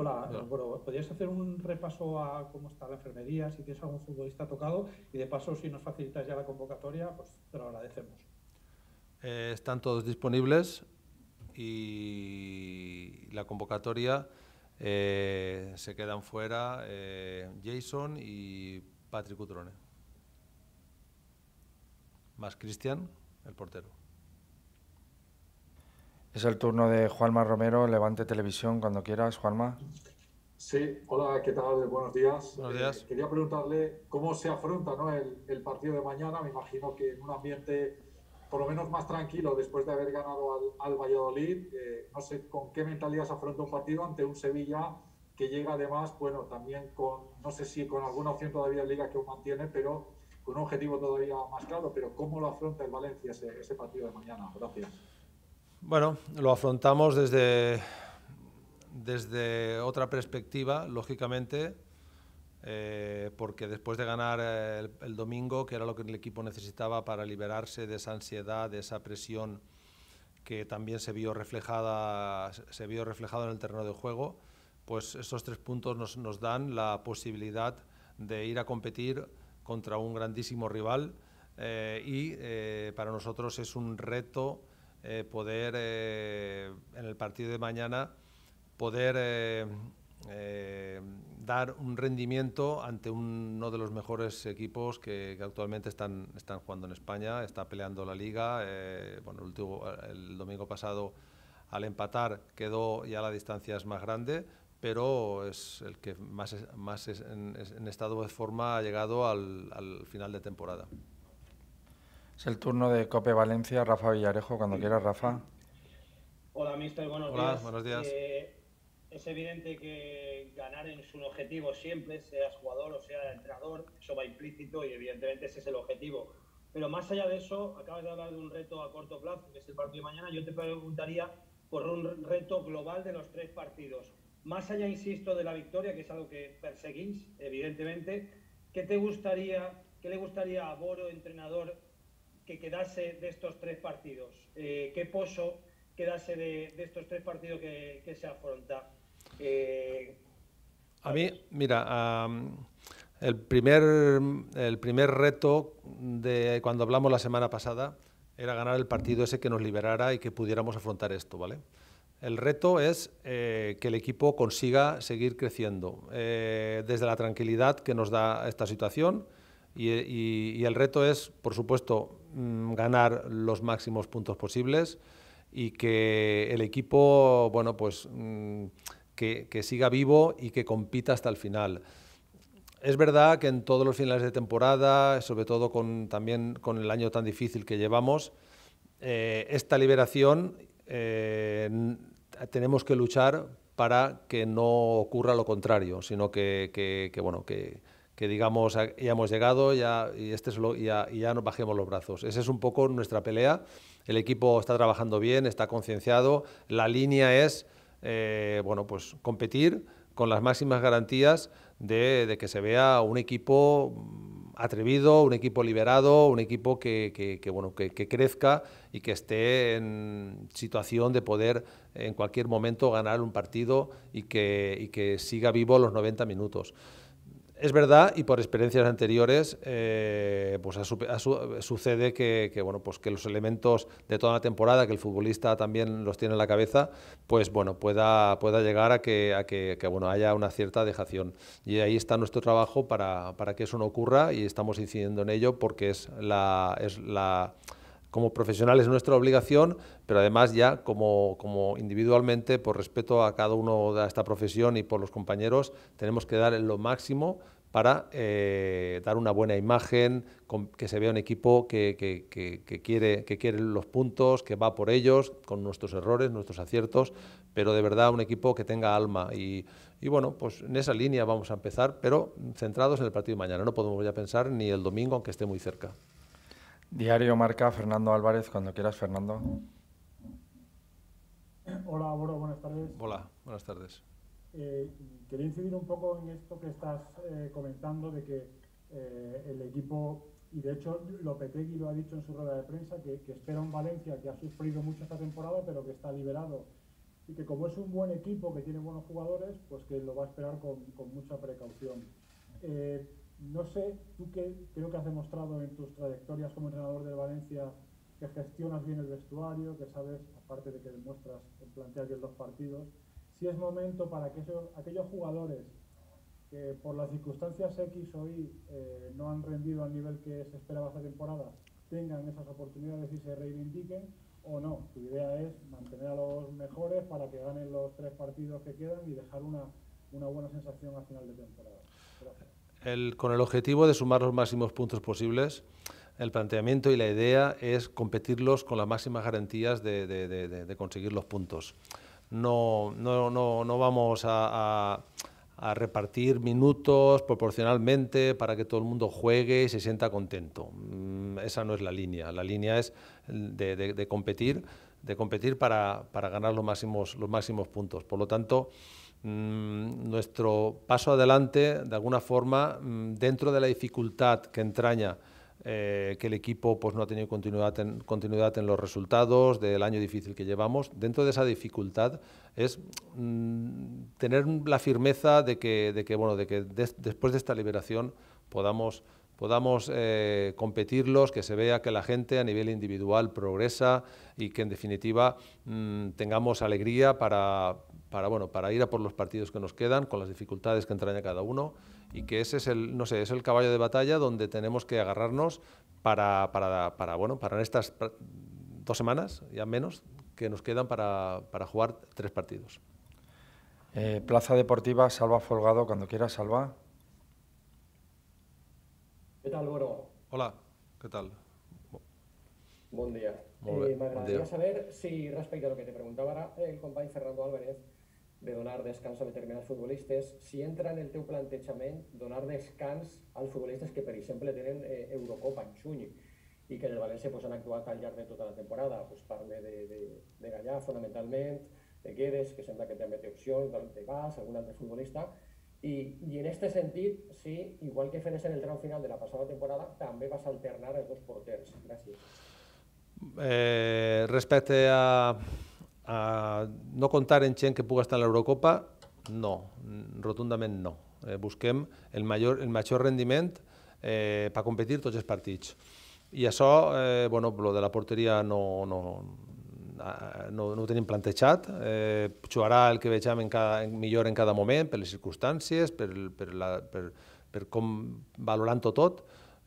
Hola, Hola. bueno, ¿podrías hacer un repaso a cómo está la enfermería, si tienes algún futbolista tocado? Y de paso, si nos facilitas ya la convocatoria, pues te lo agradecemos. Están todos disponibles y la convocatoria se quedan fuera Jason y Patrick Cutrone, más Cristian, el portero. Es el turno de Juanma Romero, Levante Televisión, cuando quieras, Juanma. Sí, hola, ¿qué tal? Buenos días. Buenos días. Quería preguntarle cómo se afronta, ¿no?, el partido de mañana. Me imagino que en un ambiente por lo menos más tranquilo después de haber ganado al Valladolid. No sé con qué mentalidad se afronta un partido ante un Sevilla que llega además, bueno, también con, no sé si con alguna opción todavía en Liga que aún mantiene, pero con un objetivo todavía más claro. Pero ¿cómo lo afronta el Valencia ese partido de mañana? Gracias. Bueno, lo afrontamos desde otra perspectiva, lógicamente, porque después de ganar el domingo, que era lo que el equipo necesitaba para liberarse de esa ansiedad, de esa presión que también se vio reflejado en el terreno de juego, pues esos 3 puntos nos dan la posibilidad de ir a competir contra un grandísimo rival y para nosotros es un reto poder en el partido de mañana poder dar un rendimiento ante uno de los mejores equipos que actualmente están jugando en España, está peleando la Liga. Bueno, el domingo pasado, al empatar, quedó ya la distancia es más grande, pero es el que más en estado de forma ha llegado al final de temporada. Es el turno de Cope Valencia, Rafa Villarejo, cuando quieras, Rafa. Hola, mister, buenos Hola, días. buenos días. Es evidente que ganar es un objetivo siempre, seas jugador o sea entrenador, eso va implícito y evidentemente ese es el objetivo. Pero más allá de eso, acabas de hablar de un reto a corto plazo, que es el partido de mañana. Yo te preguntaría por un reto global de los 3 partidos. Más allá, insisto, de la victoria, que es algo que perseguís, evidentemente, ¿qué le gustaría a Boro, entrenador, que quedase de estos 3 partidos? ¿Qué pozo quedase de estos 3 partidos que se afronta? A mí, mira, el primer reto de cuando hablamos la semana pasada era ganar el partido ese que nos liberara y que pudiéramos afrontar esto, ¿vale? El reto es que el equipo consiga seguir creciendo desde la tranquilidad que nos da esta situación y el reto es, por supuesto, ganar los máximos puntos posibles y que el equipo, bueno, pues que siga vivo y que compita hasta el final. Es verdad que en todos los finales de temporada, sobre todo también con el año tan difícil que llevamos, esta liberación tenemos que luchar para que no ocurra lo contrario, sino que digamos ya hemos llegado y ya nos bajemos los brazos. Esa es un poco nuestra pelea. El equipo está trabajando bien, está concienciado. La línea es bueno, pues competir con las máximas garantías de que se vea un equipo atrevido, un equipo liberado, un equipo que crezca y que esté en situación de poder en cualquier momento ganar un partido y que siga vivo los 90 minutos. Es verdad, y por experiencias anteriores, pues sucede bueno, pues que los elementos de toda la temporada, que el futbolista también los tiene en la cabeza, pues bueno, pueda llegar a que bueno, haya una cierta dejación. Y ahí está nuestro trabajo para que eso no ocurra y estamos incidiendo en ello porque como profesionales es nuestra obligación, pero además ya como individualmente, por respeto a cada uno de esta profesión y por los compañeros, tenemos que dar lo máximo para dar una buena imagen, que se vea un equipo que quiere los puntos, que va por ellos, con nuestros errores, nuestros aciertos, pero de verdad un equipo que tenga alma. Y bueno, pues en esa línea vamos a empezar, pero centrados en el partido de mañana. No podemos ya pensar ni el domingo, aunque esté muy cerca. Diario Marca, Fernando Álvarez, cuando quieras, Fernando. Hola, Boro, buenas tardes. Hola, buenas tardes. Quería incidir un poco en esto que estás comentando de que el equipo, y de hecho Lopetegui lo ha dicho en su rueda de prensa, que espera un Valencia que ha sufrido mucho esta temporada, pero que está liberado y que como es un buen equipo que tiene buenos jugadores, pues que lo va a esperar con mucha precaución. No sé, tú que creo que has demostrado en tus trayectorias como entrenador del Valencia que gestionas bien el vestuario, que sabes, aparte de que demuestras plantear bien los partidos, si es momento para que aquellos jugadores que por las circunstancias X o Y no han rendido al nivel que se esperaba esta temporada, tengan esas oportunidades y se reivindiquen, o no. Tu idea es mantener a los mejores para que ganen los 3 partidos que quedan y dejar una buena sensación al final de temporada. Gracias. Con el objetivo de sumar los máximos puntos posibles, el planteamiento y la idea es competirlos con las máximas garantías de conseguir los puntos. No vamos a repartir minutos proporcionalmente para que todo el mundo juegue y se sienta contento. Esa no es la línea. La línea es de competir para ganar los máximos puntos. Por lo tanto, nuestro paso adelante, de alguna forma, dentro de la dificultad que entraña que el equipo pues, no ha tenido continuidad en los resultados del año difícil que llevamos, dentro de esa dificultad es tener la firmeza de que después de esta liberación podamos competirlos, que se vea que la gente a nivel individual progresa y que en definitiva tengamos alegría para ir a por los partidos que nos quedan con las dificultades que entraña cada uno, y que ese es el caballo de batalla donde tenemos que agarrarnos para estas 2 semanas, ya menos, que nos quedan para jugar 3 partidos. Plaza Deportiva, Salva Folgado, cuando quieras, Salva. ¿Qué tal, Goro? Hola, ¿qué tal? Buen día. Me agradaría saber si, respecto a lo que te preguntava ara el company Fernando Álvarez, de donar descans a determinats futbolistes, si entra en el teu plantejament donar descans als futbolistes que, per exemple, tenen Eurocopa en juny i que el València han actuat al llarg de tota la temporada. Parle de Gallà, fonamentalment, de Guedes, que sembla que també té opcions, de Gas, algun altre futbolista. I en aquest sentit, si, igual que fes en el tram final de la passada temporada, també vas alternar els 2 porters. Gràcies. Respecte a no contar en gent que pugui estar en l'Eurocopa, no, rotundament no. Busquem el major rendiment per competir tots els partits. I això, lo de la porteria no ho tenim plantejat. Jugarà el que vegem millor en cada moment, per les circumstàncies, per com valorant-ho tot.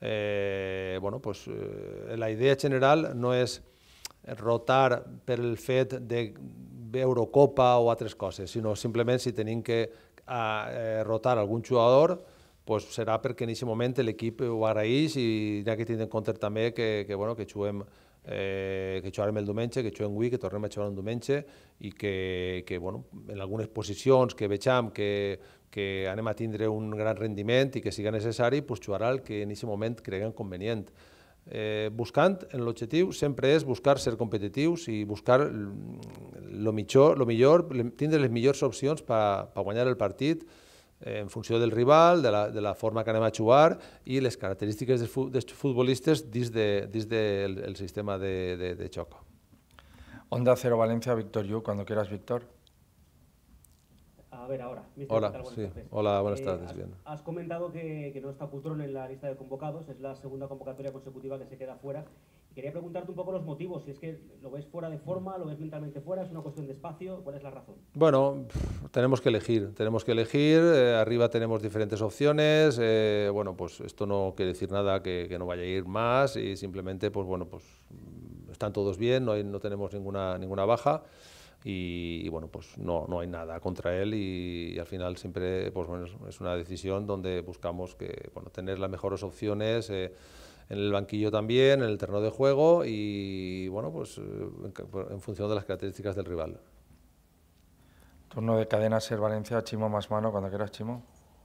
La idea general no és rotar per el fet d'Eurocopa o altres coses, sinó simplement si tenim que rotar algun jugador, serà perquè en aquest moment l'equip ho agraeix i hi ha que tenir en compte també que juguem el diumenge, que juguem avui, que tornem a jugar un diumenge i que en algunes posicions que vegem que anem a tindre un gran rendiment i que siga necessari, jugarà el que en aquest moment creguem convenient. Buscant, l'objectiu sempre és buscar ser competitius i buscar el millor, tindre les millors opcions per guanyar el partit en funció del rival, de la forma que anem a jugar i les característiques dels futbolistes dins del sistema de joc. Onda Cero Valencia, Víctor Yu, cuando quieras, Víctor. A ver, ahora. Hola, sí. Hola, buenas tardes. Bien. Has comentado que no está Cutrón en la lista de convocados, es la segunda convocatoria consecutiva que se queda fuera. Y quería preguntarte un poco los motivos, si es que lo ves fuera de forma, lo ves mentalmente fuera, es una cuestión de espacio, ¿cuál es la razón? Bueno, tenemos que elegir, arriba tenemos diferentes opciones, esto no quiere decir nada que no vaya a ir más y simplemente, están todos bien, no tenemos ninguna baja. Y no hay nada contra él y al final siempre es una decisión donde buscamos tener las mejores opciones en el banquillo también, en el terreno de juego y en función de las características del rival. Turno de Cadena Ser Valencia, Chimo Masmano, cuando quieras, Chimo.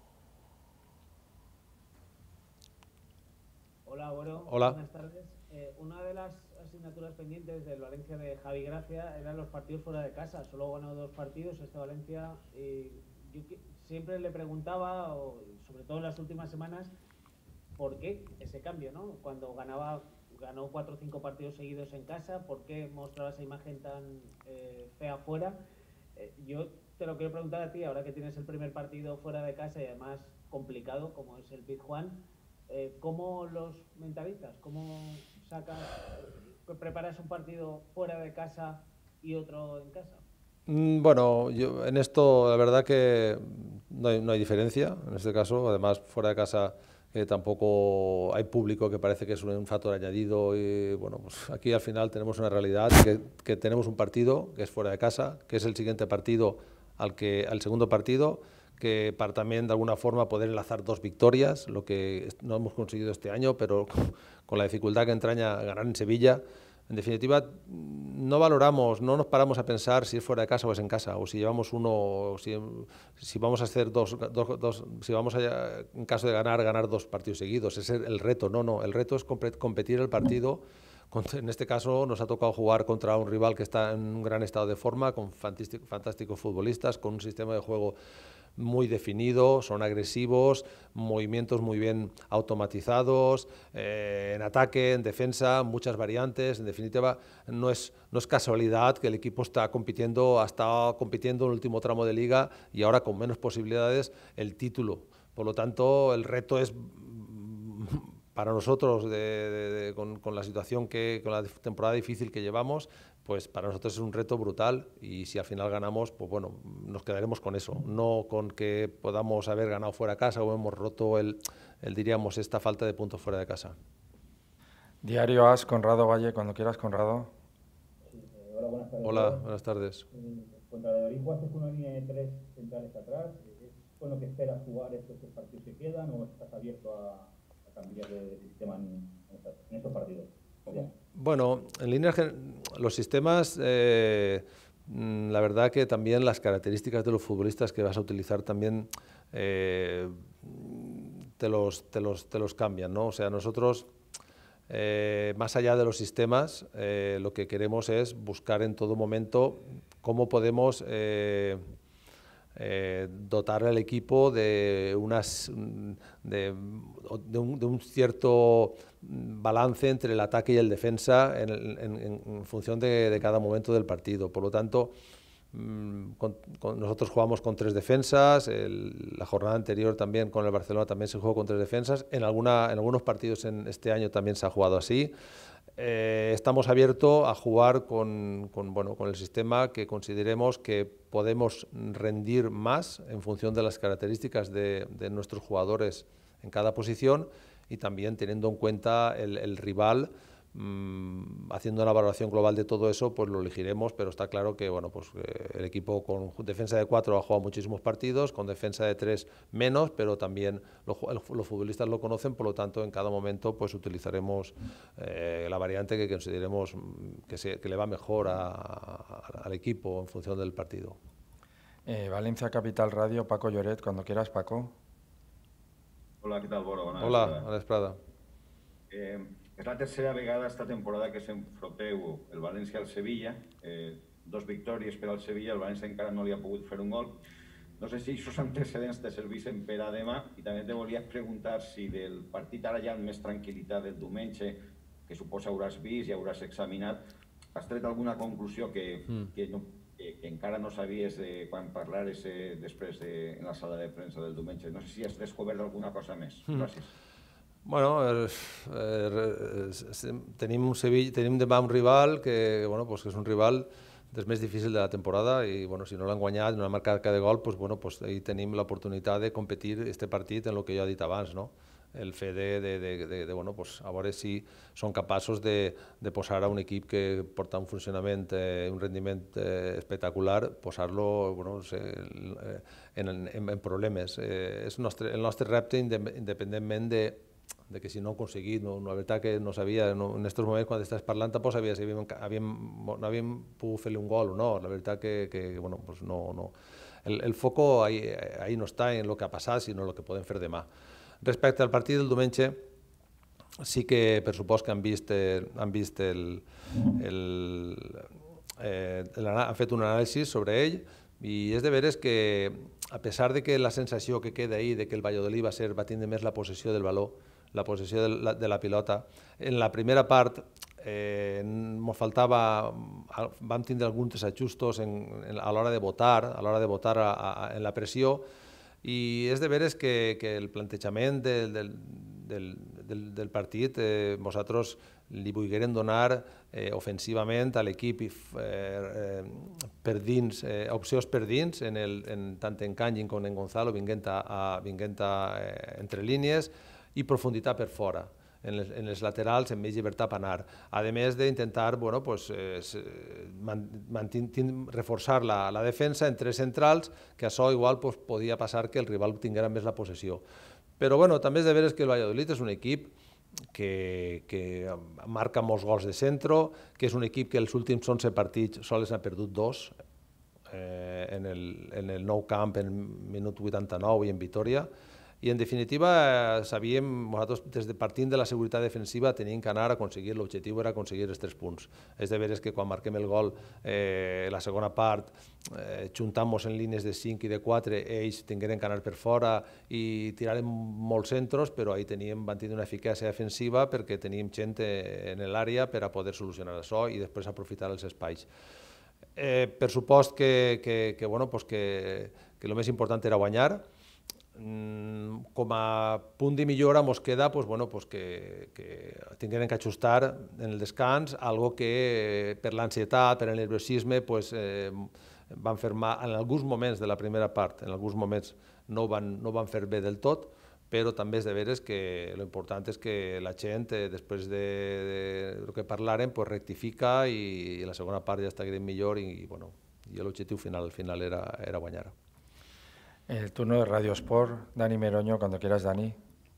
Hola, Goro. Hola. Buenas tardes. Una de las asignaturas pendientes del Valencia de Javi Gracia eran los partidos fuera de casa. Solo ha ganado 2 partidos este Valencia y yo siempre le preguntaba, sobre todo en las últimas semanas, ¿por qué ese cambio, ¿no? Cuando ganó 4 o 5 partidos seguidos en casa, ¿por qué mostraba esa imagen tan fea fuera? Yo te lo quiero preguntar a ti, ahora que tienes el primer partido fuera de casa y además complicado, como es el Pizjuán, ¿cómo los mentalizas? ¿Cómo preparas un partido fuera de casa y otro en casa? Bueno, yo en esto la verdad que no hay diferencia, en este caso, además fuera de casa tampoco hay público, que parece que es un factor añadido, y bueno, pues aquí al final tenemos una realidad, que tenemos un partido que es fuera de casa, que es el siguiente partido al segundo partido, que para también de alguna forma poder enlazar 2 victorias, lo que no hemos conseguido este año, pero con la dificultad que entraña ganar en Sevilla. En definitiva, no nos paramos a pensar si es fuera de casa o es en casa, o si llevamos uno, si vamos a hacer si vamos a, en caso de ganar 2 partidos seguidos. Ese es el reto. No, el reto es competir el partido. En este caso nos ha tocado jugar contra un rival que está en un gran estado de forma, con fantásticos futbolistas, con un sistema de juego muy definido, son agresivos, movimientos muy bien automatizados, en ataque, en defensa, muchas variantes. En definitiva, no es casualidad que el equipo ha estado compitiendo en el último tramo de liga y ahora con menos posibilidades el título. Por lo tanto, el reto es para nosotros, con la situación con la temporada difícil que llevamos, pues para nosotros es un reto brutal, y si al final ganamos, pues bueno, nos quedaremos con eso, no con que podamos haber ganado fuera de casa o hemos roto diríamos, esta falta de puntos fuera de casa. Diario AS, Conrado Valle, cuando quieras, Conrado. Hola, buenas tardes. Hola, buenas tardes. Contra Valladolid jugaste con una línea de 3 centrales atrás. ¿Es con lo que esperas jugar estos 3 partidos que quedan, o estás abierto a cambiar de sistema en estos partidos? Bueno, en líneas los sistemas, la verdad que también las características de los futbolistas que vas a utilizar también te los cambian, ¿no? O sea, nosotros, más allá de los sistemas, lo que queremos es buscar en todo momento cómo podemos dotar al equipo de un cierto balance entre el ataque y el defensa en función de cada momento del partido. Por lo tanto, nosotros jugamos con 3 defensas, la jornada anterior también con el Barcelona también se jugó con 3 defensas, en algunos partidos en este año también se ha jugado así. Estamos abiertos a jugar con el sistema que consideremos que podemos rendir más en función de las características de nuestros jugadores en cada posición, y también teniendo en cuenta el rival. Haciendo una valoración global de todo eso, pues lo elegiremos, pero está claro que el equipo con defensa de 4 ha jugado muchísimos partidos, con defensa de 3 menos, pero también los futbolistas lo conocen, por lo tanto en cada momento pues utilizaremos la variante que consideremos que le va mejor al equipo en función del partido. Valencia Capital Radio, Paco Lloret, cuando quieras, Paco. Hola, què tal, Boro? Hola, Alex Prada. És la tercera vegada esta temporada que s'enfronteu el València al Sevilla, 2 victòries per al Sevilla, el València encara no li ha pogut fer un gol. No sé si aquests antecedents te serveixen per a demà, i també te volia preguntar si del partit ara ja amb més tranquil·litat del diumenge, que suposa hauràs vist i hauràs examinat, has tret alguna conclusió que encara no sabies quan parlares després en la sala de premsa del diumenge. No sé si has descobert alguna cosa més. Gràcies. Bueno, tenim demà un rival que és un rival dels més difícils de la temporada, i si no l'han guanyat, no han marcat cada gol, ahí tenim l'oportunitat de competir este partit en el que jo he dit abans, no? El fet a veure si són capaços de posar a un equip que porta un funcionament, un rendiment espectacular, posar-lo en problemes. És el nostre repte, independentment de que si no ho aconseguit, la veritat que no sabia, en aquests moments quan estàs parlant tampoc sabia si no havíem pogut fer-li un gol o no, la veritat que no. El foco ahí no està en el que ha passat, sinó en el que podem fer demà. Respecte al partit del diumenge, sí que per supost que han fet un anàlisi sobre ell, i és de veres que, a pesar de que la sensació que queda ahí de que el Valladolid va tindre més la possessió del valor, la possessió de la pilota, en la primera part ens faltava, vam tindre alguns ajustos a l'hora de votar, en la pressió, i és de veres que el plantejament del partit nosaltres li volguérem donar ofensivament a l'equip per dins, opcions per dins, tant en Kangin com en Gonzalo, vinguent entre línies, i profunditat per fora. En els laterals amb més llibertat per anar. A més d'intentar reforçar la defensa en tres centrals, que això igual podia passar que el rival tinguera més la possessió. Però també és de veres que el Valladolid és un equip que marca molts gols de centro, que és un equip que els últims 11 partits sols n'ha perdut 2, en el Nou Camp en minut 89 i en Vitoria. I en definitiva sabíem, nosaltres des de partint de la seguretat defensiva teníem que anar a aconseguir, l'objectiu era aconseguir els 3 punts. És de veres que quan marquem el gol la segona part, juntant-nos en línies de 5 i de 4, ells tingueren que anar per fora i tiraren molts centros, però ahí van tenir una eficàcia defensiva perquè teníem gent en l'àrea per a poder solucionar això i després aprofitar els espais. Per supost que el més important era guanyar. Com a punt de millora ens queda que tingueren que ajustar en el descans, algo que per l'ansietat, per el nerviosisme, van fer mal en alguns moments de la primera part, en alguns moments no ho van fer bé del tot, però també és de veres que l'important és que la gent, després del que parlaren, rectifica i la segona part ja està millor i l'objectiu final era guanyar. El turno de Radio Sport, Dani Meroño, cuando quieras, Dani.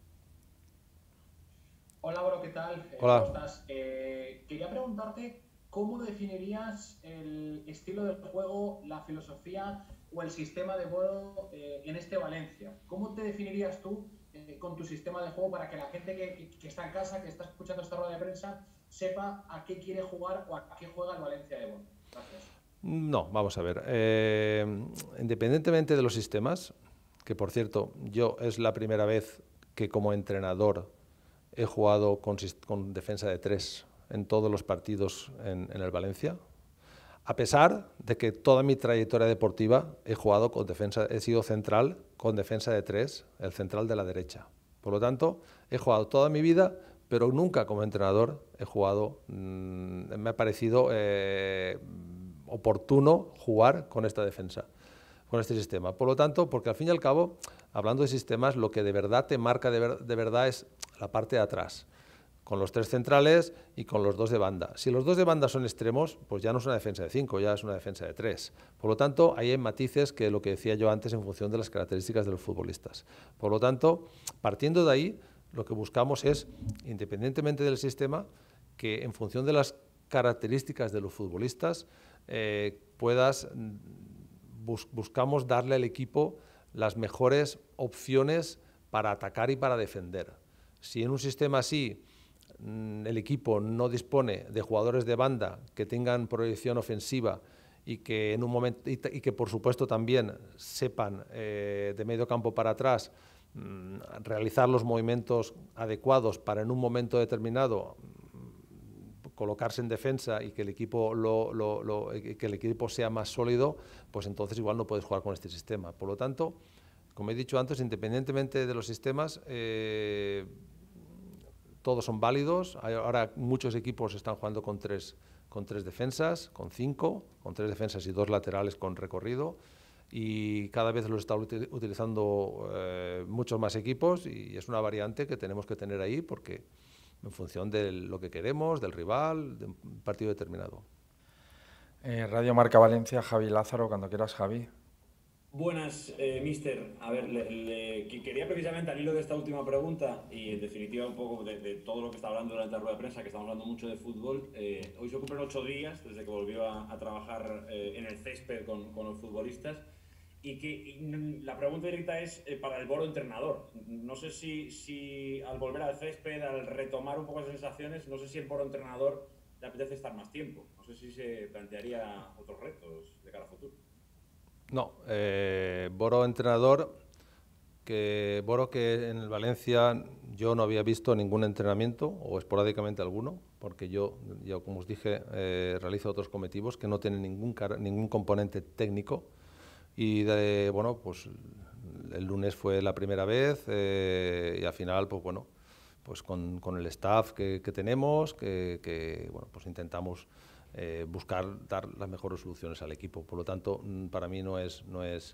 Hola, Boro, ¿qué tal? Hola. ¿Cómo estás? Quería preguntarte cómo definirías el estilo del juego, la filosofía o el sistema de Boro en este Valencia. ¿Cómo te definirías tú con tu sistema de juego para que la gente que está en casa, que está escuchando esta rueda de prensa, sepa a qué quiere jugar o a qué juega el Valencia de Boro? Gracias. No, vamos a ver. Independientemente de los sistemas, que por cierto, yo es la primera vez que como entrenador he jugado con defensa de 3 en todos los partidos en el Valencia, a pesar de que toda mi trayectoria deportiva he sido central con defensa de 3, el central de la derecha. Por lo tanto, he jugado toda mi vida, pero nunca como entrenador he jugado, me ha parecido oportuno jugar con esta defensa, con este sistema. Por lo tanto, porque al fin y al cabo, hablando de sistemas, lo que de verdad te marca de verdad es la parte de atrás, con los 3 centrales y con los 2 de banda. Si los 2 de banda son extremos, pues ya no es una defensa de 5, ya es una defensa de 3. Por lo tanto, ahí hay matices que lo que decía yo antes en función de las características de los futbolistas. Por lo tanto, partiendo de ahí, lo que buscamos es, independientemente del sistema, que en función de las características de los futbolistas, buscamos darle al equipo las mejores opciones para atacar y para defender. Si en un sistema así el equipo no dispone de jugadores de banda que tengan proyección ofensiva y que en un momento y que por supuesto también sepan de medio campo para atrás realizar los movimientos adecuados para en un momento determinado colocarse en defensa y que el equipo sea más sólido, pues entonces igual no puedes jugar con este sistema. Por lo tanto, como he dicho antes, independientemente de los sistemas, todos son válidos. Ahora muchos equipos están jugando con tres defensas, con 5, con 3 defensas y 2 laterales con recorrido, y cada vez lo están utilizando muchos más equipos, y es una variante que tenemos que tener ahí porque en función de lo que queremos, del rival, de un partido determinado. Radio Marca Valencia, Javi Lázaro, cuando quieras, Javi. Buenas, míster. A ver, quería precisamente al hilo de esta última pregunta y en definitiva un poco de todo lo que está hablando durante la rueda de prensa, que estamos hablando mucho de fútbol. Hoy se cumplen 8 días desde que volvió a trabajar en el césped con los futbolistas, y la pregunta directa es para el Boro entrenador. No sé si al volver al césped, al retomar un poco las sensaciones, no sé si el Boro entrenador le apetece estar más tiempo. No sé si se plantearía otros retos de cara a futuro. No, Boro entrenador que en el Valencia yo no había visto ningún entrenamiento o esporádicamente alguno, porque yo como os dije, realizo otros cometidos que no tienen ningún componente técnico y bueno, pues el lunes fue la primera vez y al final pues bueno, pues con el staff que tenemos, bueno, pues intentamos buscar dar las mejores soluciones al equipo. Por lo tanto, para mí no es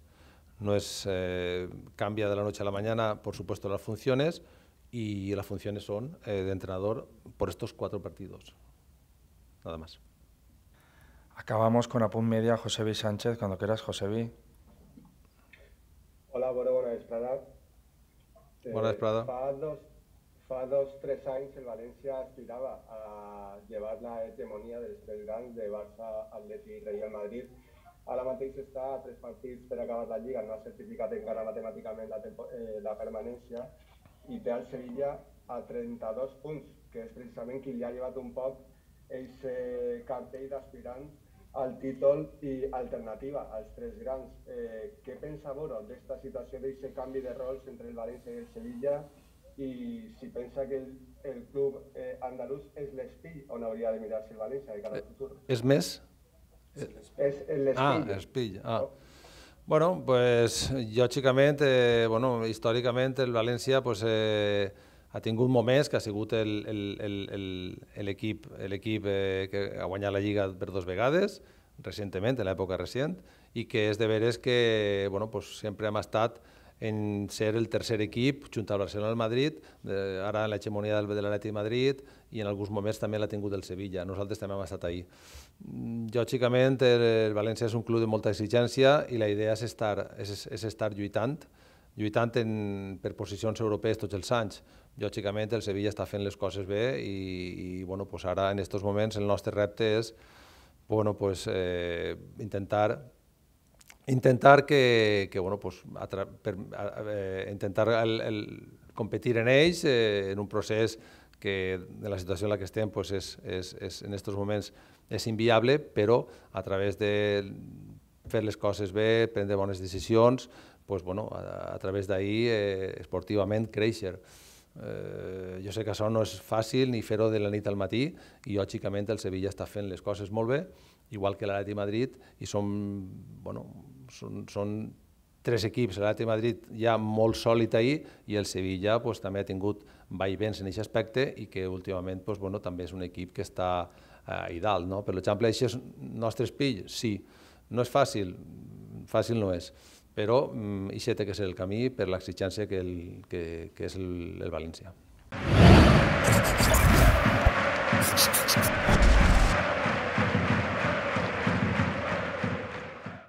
cambia de la noche a la mañana, por supuesto, las funciones, y las funciones son de entrenador por estos 4 partidos. Nada más. Acabamos con Apunt Media, Josebi Sánchez, cuando quieras, Josebi. Hola, bona vesprada. Bona vesprada. Fa 2-3 anys el València aspirava a llevar la hegemonia dels 3 grans de Barça, Atleti i Real Madrid. Ara mateix està a 3 partits per acabar la Lliga, no ha certificat encara matemàticament la permanència, i té el Sevilla a 32 punts, que és precisament qui li ha llevat un poc aquest cartell d'aspirant al títol i alternativa als 3 grans. Què pensa Boro d'esta situació, d'aquest canvi de rols entre el València i el Sevilla, i si pensa que el club andalús és l'espill on hauria de mirar-se el València de cara al futur? És més? És l'espill. L'espill. Bueno, pues lògicament, bueno, històricament el València pues, ha tingut moments que ha sigut l'equip que ha guanyat la Lliga per 2 vegades, recentment, en l'època recent, i que és de veres que bueno, pues, sempre hem estat en ser el tercer equip, junt al Barcelona i el Madrid, ara en l'hegemonia de l'Atleti de Madrid, i en alguns moments també l'ha tingut el Sevilla. Nosaltres també hem estat ahí. Lògicament, el València és un club de molta exigència i la idea és estar lluitant per posicions europees tots els anys. Lògicament, el Sevilla està fent les coses bé i bueno, pues ara, en aquests moments, el nostre repte és bueno, pues, intentar que bueno, pues, intentar competir en ells en un procés que en la situació en la que estem pues, en aquests moments és inviable, però a través de fer les coses bé, prendre bones decisions, pues, bueno, a través d'ahir esportivament créixer. Jo sé que això no és fàcil ni fer-ho de la nit al matí i lògicament el Sevilla està fent les coses molt bé, igual que l'Atleti de Madrid, i són 3 equips. L'Atleti de Madrid ja molt sòlid ahir i el Sevilla pues, també ha tingut vaivens en aquest aspecte i que últimament pues, bueno, també és un equip que està ahí dalt. No? Per exemple, això és el nostre espill? Sí. No és fàcil? Fàcil no és. Però això té que ser el camí per l'exigència que és el València.